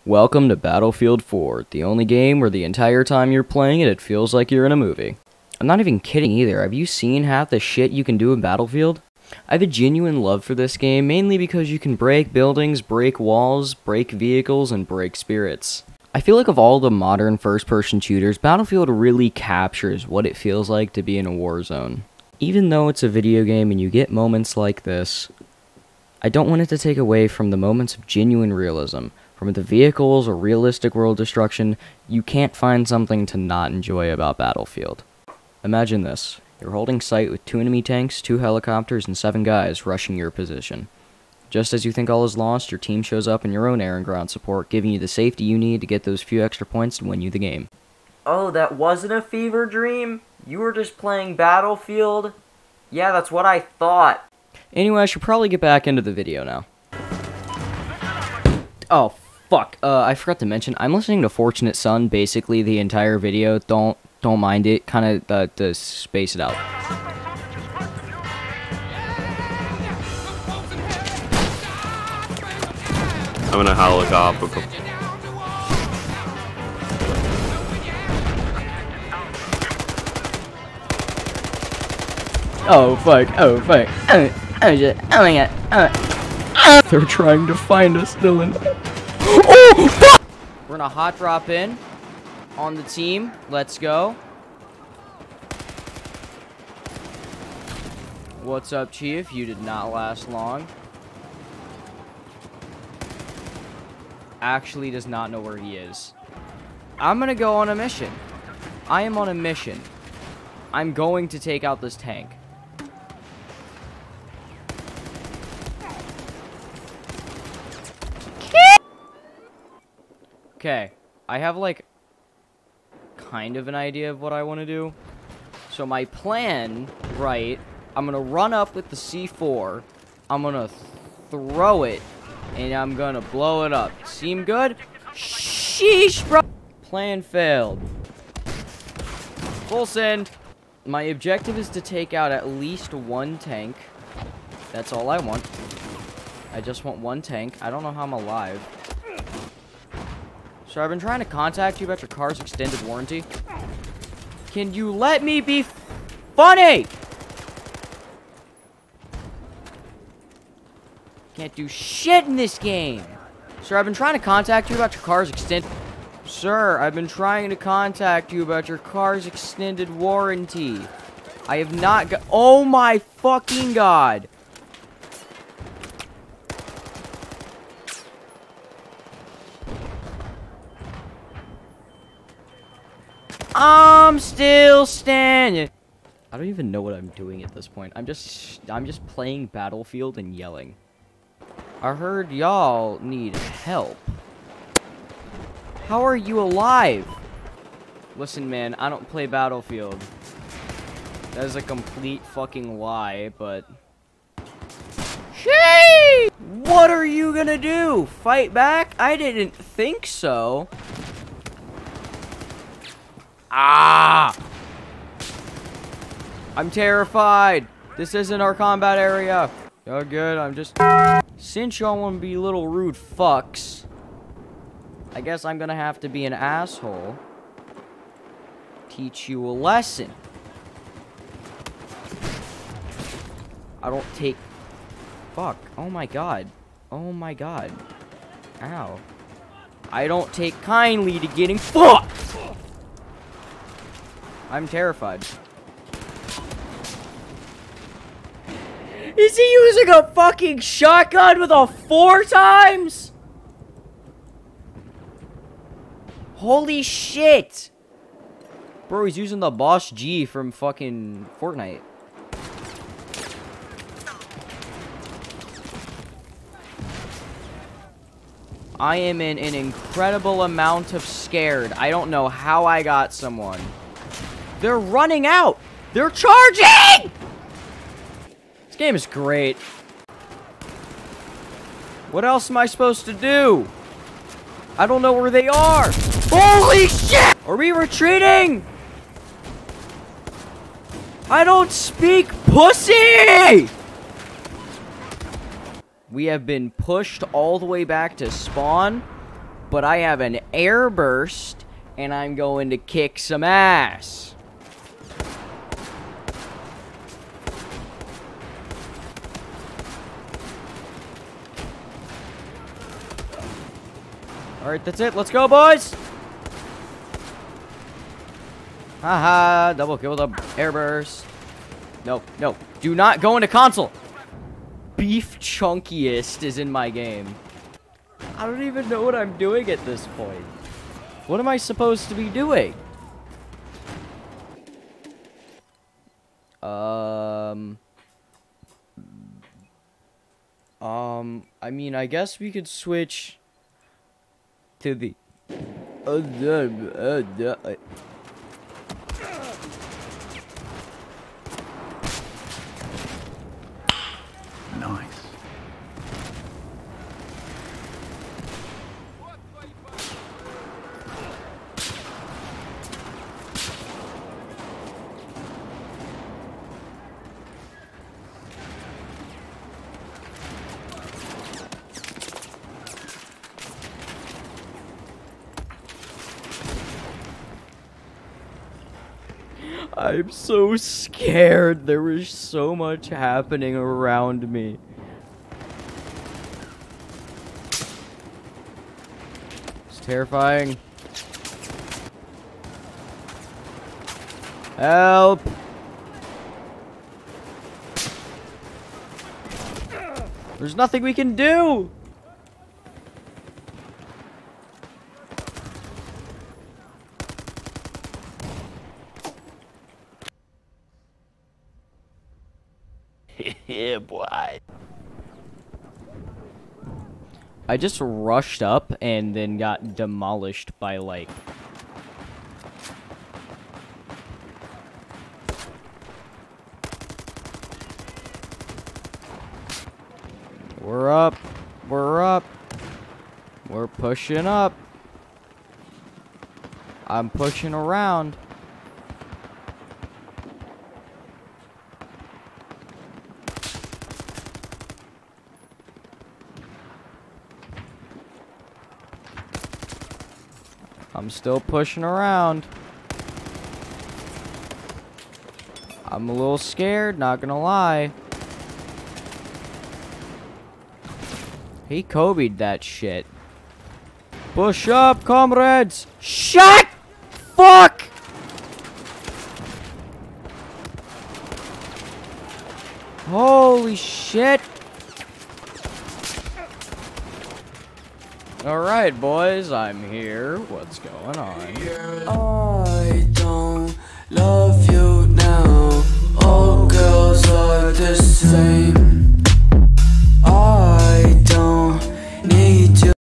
Welcome to Battlefield 4, the only game where the entire time you're playing it, it feels like you're in a movie. I'm not even kidding either. Have you seen half the shit you can do in Battlefield? I have a genuine love for this game, mainly because you can break buildings, break walls, break vehicles, and break spirits. I feel like of all the modern first-person shooters, Battlefield really captures what it feels like to be in a war zone. Even though it's a video game and you get moments like this, I don't want it to take away from the moments of genuine realism. From the vehicles or realistic world destruction, you can't find something to not enjoy about Battlefield. Imagine this. You're holding sight with 2 enemy tanks, 2 helicopters, and 7 guys rushing your position. Just as you think all is lost, your team shows up in your own air and ground support, giving you the safety you need to get those few extra points to win you the game. Oh, that wasn't a fever dream? You were just playing Battlefield? Yeah, that's what I thought. Anyway, I should probably get back into the video now. Oh, fuck. I forgot to mention, I'm listening to Fortunate Son basically the entire video. Don't mind it. Kind of, to space it out. I'm in a helicopter. Oh, fuck. Oh, fuck. Oh, shit. Oh, my god. They're trying to find us, Dylan. Oh, fuck! We're gonna hot drop in on the team. Let's go. What's up, Chief? You did not last long. Actually does not know where he is. I'm gonna go on a mission. I am on a mission. I'm going to take out this tank. Okay, I have like kind of an idea of what I want to do. So my plan, right, I'm gonna run up with the C4, I'm gonna throw it, and I'm gonna blow it up. Seem good? Sheesh, bro! Plan failed. Full send. My objective is to take out at least 1 tank. That's all I want. I just want 1 tank. I don't know how I'm alive. So I've been trying to contact you about your car's extended warranty. Can you let me be funny? Can't do shit in this game. Sir, I've been trying to contact you about your car's extended... Sir, I've been trying to contact you about your car's extended warranty. I have not got... Oh my fucking god. I'm still standing. I don't even know what I'm doing at this point. I'm just playing Battlefield and yelling. I heard y'all need help. How are you alive? Listen, man, I don't play Battlefield. That is a complete fucking lie, but... Shee! What are you gonna do? Fight back? I didn't think so. Ah! I'm terrified. This isn't our combat area. Oh, good. I'm just... Since y'all want to be little rude fucks, I guess I'm gonna have to be an asshole. Teach you a lesson. I don't take... Fuck. Oh my god. Oh my god. Ow. I don't take kindly to getting fucked! I'm terrified. Is he using a fucking shotgun with a 4 times? Holy shit! Bro, he's using the Boss G from fucking Fortnite. I am in an incredible amount of scared. I don't know how I got someone. They're running out! They're charging! This game is great. What else am I supposed to do? I don't know where they are. Holy shit! Are we retreating? I don't speak pussy! We have been pushed all the way back to spawn. but I have an air burst, and I'm going to kick some ass. Alright, that's it. Let's go, boys! Haha, double kill with a air burst. No, no. Do not go into console. Beef Chunkiest is in my game. I don't even know what I'm doing at this point. What am I supposed to be doing? I mean, I guess we could switch to the Nice. I'm so scared. There was so much happening around me. It's terrifying. Help! There's nothing we can do! Yeah, boy. I just rushed up and then got demolished by, like... We're up. We're up. We're pushing up. I'm pushing around. I'm still pushing around. I'm a little scared, not gonna lie. He Kobe'd that shit. Push up, comrades! Shut! Fuck! Holy shit! Alright, boys, I'm here. What's going on?